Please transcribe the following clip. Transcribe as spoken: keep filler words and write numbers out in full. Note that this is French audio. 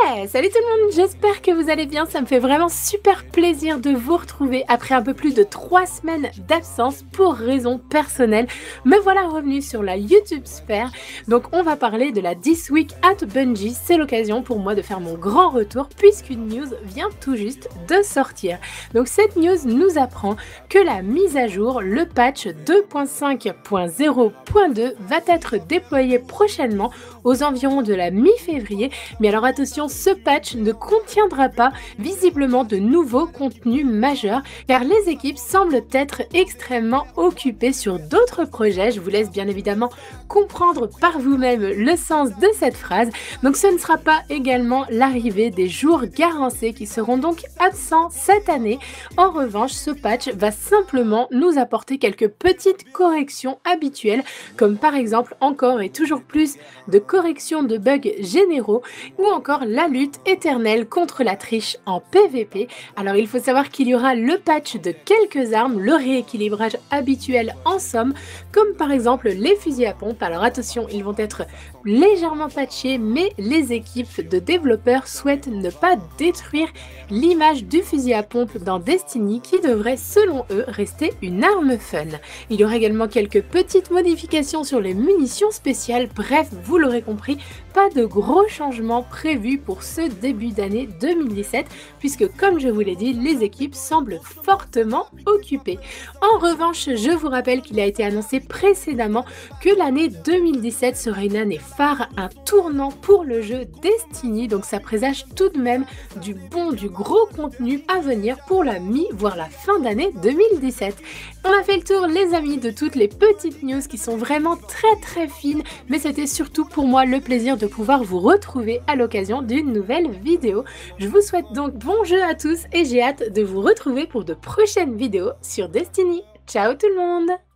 Ouais, salut tout le monde, j'espère que vous allez bien, ça me fait vraiment super plaisir de vous retrouver après un peu plus de trois semaines d'absence pour raisons personnelles. Me voilà revenu sur la YouTube sphère, donc on va parler de la This Week at Bungie. C'est l'occasion pour moi de faire mon grand retour puisqu'une news vient tout juste de sortir. Donc cette news nous apprend que la mise à jour, le patch deux point cinq point zéro point deux va être déployé prochainement aux environs de la mi-février. Mais alors attention, ce patch ne contiendra pas visiblement de nouveaux contenus majeurs car les équipes semblent être extrêmement occupées sur d'autres projets. Je vous laisse bien évidemment comprendre par vous-même le sens de cette phrase. Donc ce ne sera pas également l'arrivée des jours garancés qui seront donc absents cette année. En revanche, ce patch va simplement nous apporter quelques petites corrections habituelles comme par exemple encore et toujours plus de corrections de bugs généraux ou encore la lutte éternelle contre la triche en P V P. Alors il faut savoir qu'il y aura le patch de quelques armes, le rééquilibrage habituel en somme, comme par exemple les fusils à pompe. Alors attention, ils vont être légèrement patchés, mais les équipes de développeurs souhaitent ne pas détruire l'image du fusil à pompe dans Destiny qui devrait selon eux rester une arme fun. Il y aura également quelques petites modifications sur les munitions spéciales, bref, vous l'aurez compris, pas de gros changements prévus pour ce début d'année deux mille dix-sept puisque comme je vous l'ai dit, les équipes semblent fortement occupées. En revanche, je vous rappelle qu'il a été annoncé précédemment que l'année deux mille dix-sept sera une année phare, un tournant pour le jeu Destiny, donc ça présage tout de même du bon, du gros contenu à venir pour la mi, voire la fin d'année deux mille dix-sept. On a fait le tour les amis de toutes les petites news qui sont vraiment très très fines, mais c'était surtout pour moi le plaisir de pouvoir vous retrouver à l'occasion d'une nouvelle vidéo. Je vous souhaite donc bon jeu à tous et j'ai hâte de vous retrouver pour de prochaines vidéos sur Destiny. Ciao tout le monde!